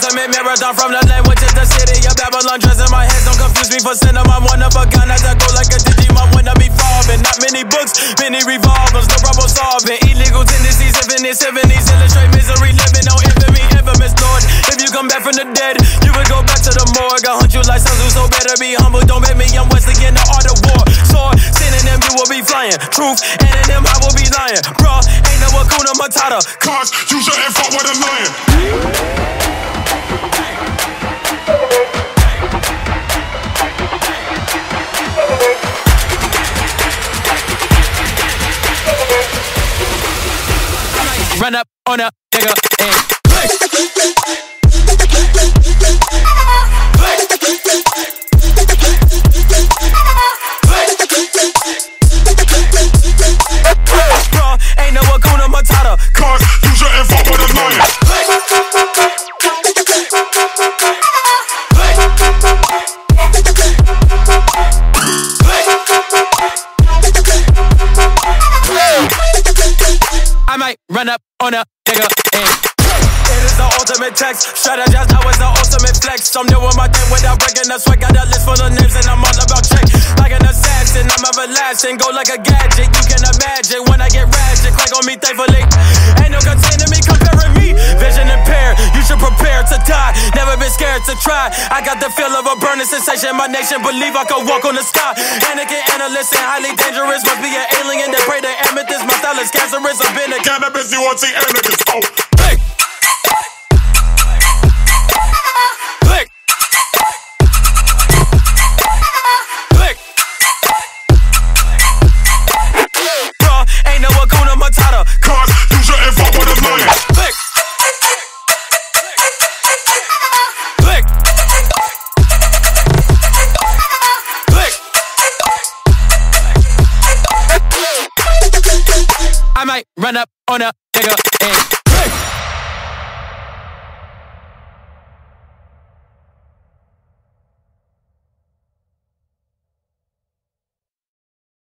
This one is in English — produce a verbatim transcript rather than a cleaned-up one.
ultimate marathon from the land, which is the city of Babylon. Dress in my head, don't confuse me for cinema. I'm one of a kind, as I go like a Digimon when I be falling. Not many books, many revolvers, no problem solving. Illegal tendencies, infinite symphonies, illustrate misery, living on infamy, infamous Lord. If you come back from the dead, you would go back to the morgue. I hunt you like Sun Tzu, so better be humble. Don't make me young Wesley in the art of war. Sword, sinning them, you will be flying. Truth, and in them, I will be lying. Bruh, ain't no Hakuna Matata. Cause you shouldn't fuck with a lion. Run up on a nigga and bro, ain't no Hakuna Matata. Cause you shouldn't fuck with a lion. I might run up on a nigga and it is the ultimate text. Strategize now is the ultimate flex. I'm doing my thing without breaking the sweat. Got a list full of names and I'm all about check. Like an assassin, I'm everlasting. Go like a gadget, you can imagine. When I get ratchet, crack on me thankfully. Ain't no containing me, comparing me. Vision impaired, you should prepare to die. Never been scared to try. I got the feel of a burning sensation. My nation believe I could walk on the sky. Anakin, analyst, and highly dangerous. Must be an alien that pray to amethyst. My style is cancerous. I've been a Cannabis, you want to see anarchists. Oh, hey. Click. Click. Bro, ain't no Hakuna Matata. cause you shouldn't fuck with a lion. Click. Click. Click. I might run up on a nigga and